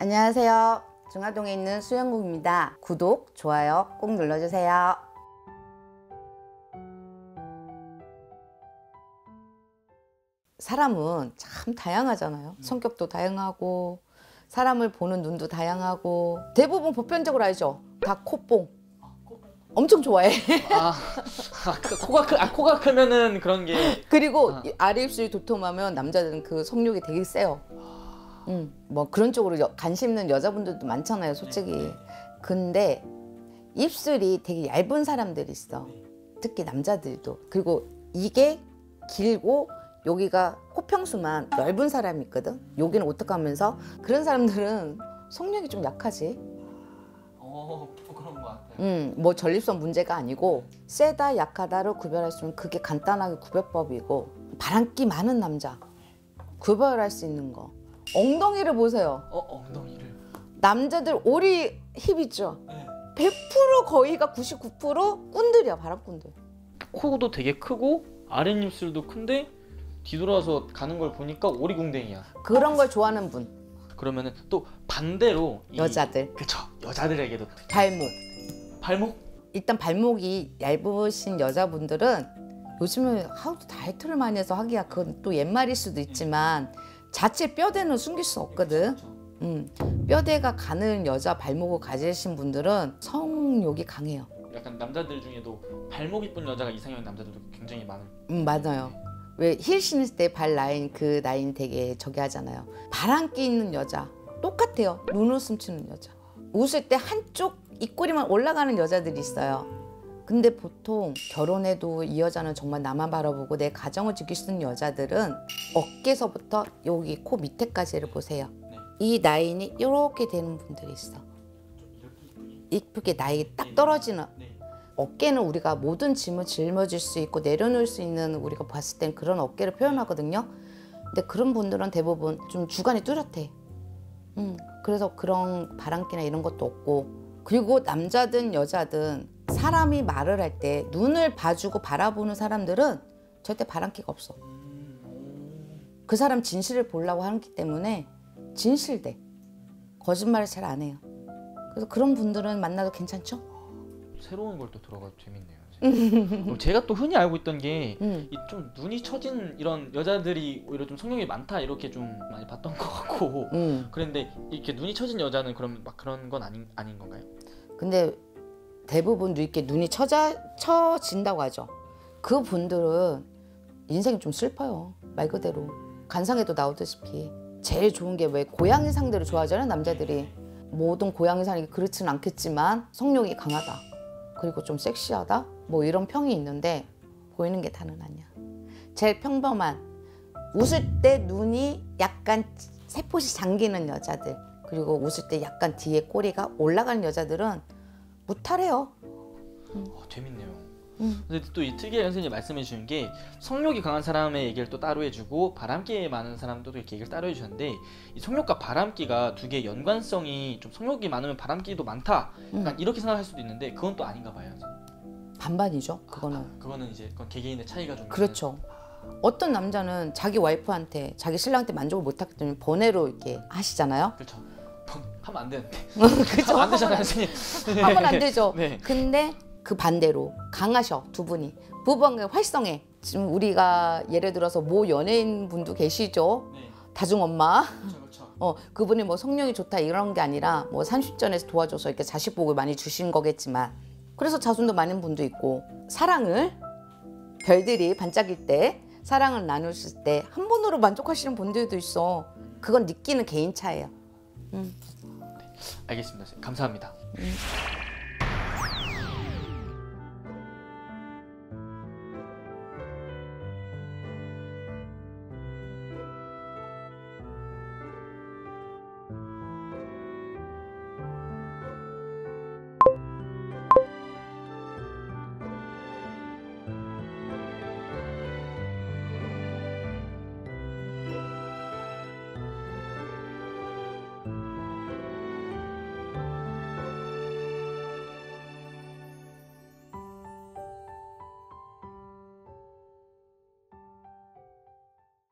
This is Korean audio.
안녕하세요. 중화동에 있는 수영국입니다. 구독, 좋아요 꼭 눌러주세요. 사람은 참 다양하잖아요. 성격도 다양하고 사람을 보는 눈도 다양하고 대부분 보편적으로 알죠? 다 코뽕. 엄청 좋아해. 코가 크면은 그런 게. 그리고 아래 입술이 도톰하면 남자들은 그 성욕이 되게 세요. 뭐 그런 쪽으로 관심 있는 여자분들도 많잖아요, 솔직히. 근데 입술이 되게 얇은 사람들이 있어. 특히 남자들도. 그리고 이게 길고 여기가 코평수만 넓은 사람이 있거든. 여기는 오똑하면서 그런 사람들은 성욕이 좀 약하지. 그런 것 같아요. 뭐 전립선 문제가 아니고 세다 약하다를 구별할 수 있는 그게 간단하게 구별법이고, 바람기 많은 남자 구별할 수 있는 거. 엉덩이를 보세요. 엉덩이를. 남자들 오리 힙 있죠? 네. 100% 거의가 99% 꾼들이야, 바람꾼들. 코도 되게 크고 아랫입술도 큰데 뒤돌아서 가는 걸 보니까 오리궁뎅이야. 그런 걸 좋아하는 분. 그러면은 또 반대로 여자들. 그쵸, 여자들에게도 발목. 일단 발목이 얇으신 여자분들은 요즘에 하도 다이어트를 많이 해서 하기야 그건 또 옛말일 수도 있지만 자체 뼈대는 숨길 수 없거든. 뼈대가 가는 여자 발목을 가지신 분들은 성욕이 강해요. 약간 남자들 중에도 발목 이쁜 여자가 이상형 남자들도 굉장히 많은. 맞아요. 왜 힐 신을 때 발 라인, 그 라인 되게 저기 하잖아요. 바람기 있는 여자 똑같아요. 눈웃음 치는 여자. 웃을 때 한쪽 입꼬리만 올라가는 여자들이 있어요. 근데 보통 결혼해도 이 여자는 정말 나만 바라보고 내 가정을 지킬 수 있는 여자들은 어깨서부터 여기 코 밑에까지를 보세요. 이 라인이 이렇게 되는 분들이 있어. 이쁘게 나이 딱 떨어지는. 어깨는 우리가 모든 짐을 짊어질 수 있고 내려놓을 수 있는, 우리가 봤을 땐 그런 어깨를 표현하거든요. 근데 그런 분들은 대부분 좀 주관이 뚜렷해. 그래서 그런 바람기나 이런 것도 없고. 그리고 남자든 여자든 사람이 말을 할 때 눈을 봐주고 바라보는 사람들은 절대 바람기가 없어. 그 사람 진실을 보려고 하기 때문에 진실돼. 거짓말을 잘 안 해요. 그래서 그런 분들은 만나도 괜찮죠? 새로운 걸 또 들어가도 재밌네요. 제가 또 흔히 알고 있던 게 좀 눈이 처진 이런 여자들이 오히려 좀 성욕이 많다 이렇게 좀 많이 봤던 것 같고 그런데 이렇게 눈이 처진 여자는 그럼 막 그런 건 아닌 건가요? 근데 대부분 이렇게 눈이 처진다고 하죠. 그 분들은 인생이 좀 슬퍼요. 말 그대로. 간상에도 나오다시피 제일 좋은 게 왜 고양이 상대를 좋아하잖아요, 남자들이. 모든 고양이 상이 그렇지는 않겠지만 성욕이 강하다. 그리고 좀 섹시하다? 뭐 이런 평이 있는데 보이는 게 다는 아니야. 제일 평범한, 웃을 때 눈이 약간 세포시 잠기는 여자들, 그리고 웃을 때 약간 뒤에 꼬리가 올라가는 여자들은 무탈해요. 재밌네요. 근데 또 이 특이한 선생님이 말씀해 주신 게 성욕이 강한 사람의 얘기를 또 따로 해주고 바람기 많은 사람도 이렇게 얘기를 따로 해주셨는데, 이 성욕과 바람기가 두 개의 연관성이 좀 성욕이 많으면 바람기도 많다 약간 이렇게 생각할 수도 있는데 그건 또 아닌가 봐요. 반반이죠. 그거는. 그거는 이제 그건 개개인의 차이가 좀. 그렇죠. 어떤 남자는 자기 와이프한테, 자기 신랑한테 만족을 못하기 때문에 번외로 이렇게 하시잖아요. 그렇죠. 하면 안 되는데. 그죠? 안 되잖아요, 선생님. 하면 안 되죠. 네. 근데 그 반대로 강하셔, 두 분이. 부부관계가 활성해. 지금 우리가 예를 들어서 모 연예인 분도 계시죠. 네. 다중엄마. 그렇죠. 그분이 뭐 성령이 좋다 이런 게 아니라 뭐 산식전에서 도와줘서 이렇게 자식 복을 많이 주신 거겠지만, 그래서 자손도 많은 분도 있고, 사랑을, 별들이 반짝일 때 사랑을 나누실 때 한 번으로 만족하시는 분들도 있어. 그건 느끼는 개인 차예요. 알겠습니다. 감사합니다.